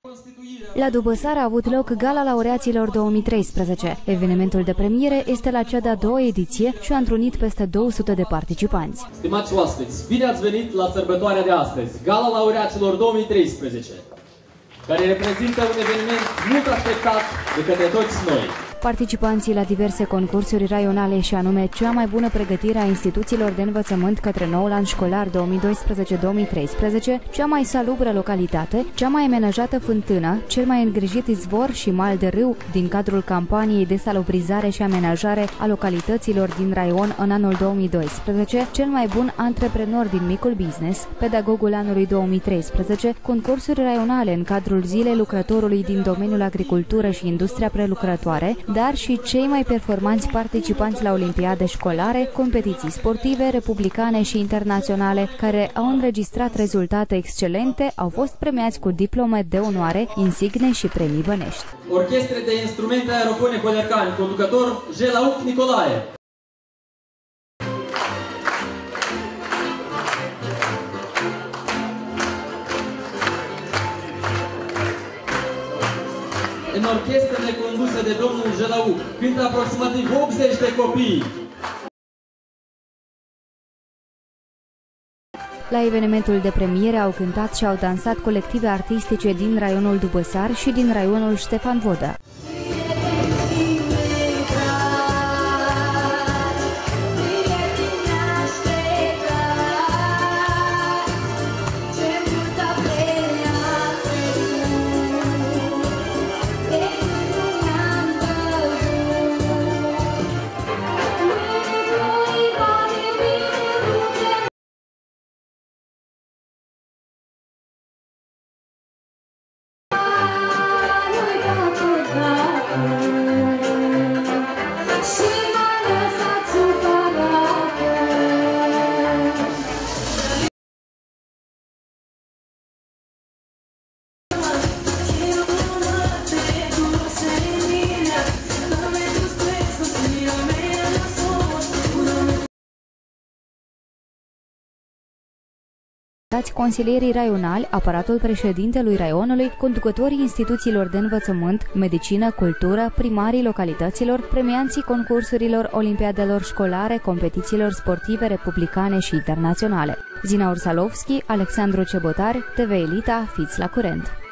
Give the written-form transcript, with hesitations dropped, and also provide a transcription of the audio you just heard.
La Dubăsar a avut loc Gala Laureaților 2013. Evenimentul de premiere este la cea de-a doua ediție și a întrunit peste 200 de participanți. Stimați oaspeți, bine ați venit la sărbătoarea de astăzi, Gala Laureaților 2013, care reprezintă un eveniment mult așteptat de către toți noi. Participanții la diverse concursuri raionale și anume cea mai bună pregătire a instituțiilor de învățământ către noul an școlar 2012-2013, cea mai salubră localitate, cea mai amenajată fântână, cel mai îngrijit izvor și mal de râu din cadrul campaniei de salubrizare și amenajare a localităților din raion în anul 2012, cel mai bun antreprenor din micul business, pedagogul anului 2013, concursuri raionale în cadrul Zilei lucrătorului din domeniul agricultură și industria prelucrătoare, dar și cei mai performanți participanți la olimpiade școlare, competiții sportive, republicane și internaționale, care au înregistrat rezultate excelente, au fost premiați cu diplome de onoare, insigne și premii bănești. Orchestre de instrumente aerofone Colercani, conducător Jelauc Nicolae. În orchestrele conduse de domnul Jelauc cântă aproximativ 80 de copii. La evenimentul de premiere au cântat și au dansat colective artistice din raionul Dubăsar și din raionul Ștefan Vodă. Consilierii raionali, aparatul președintelui raionului, conducătorii instituțiilor de învățământ, medicină, cultură, primarii localităților, premianții concursurilor, olimpiadelor școlare, competițiilor sportive republicane și internaționale. Zina Ursalovski, Alexandru Cebotar, TV Elita, fiți la curent!